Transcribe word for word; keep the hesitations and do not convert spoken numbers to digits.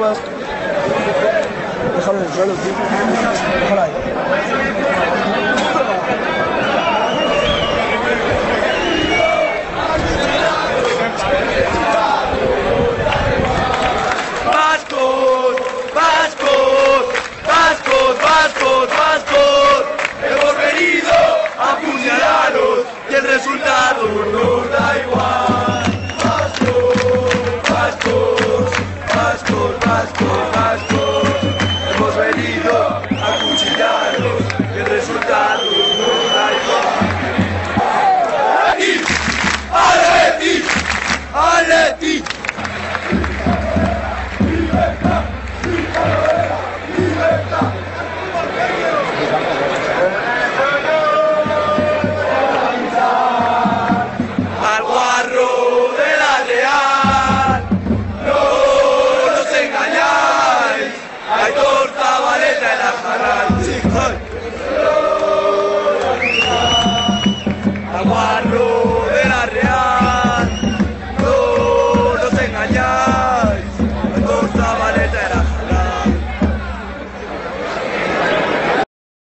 más. Déjalo en el suelo, tío. Déjalo ahí. Vascos, vascos, vascos, vascos, vascos, hemos venido a apuñalarlos y el resultado nos da igual. Vascos, vascos, vascos, vascos.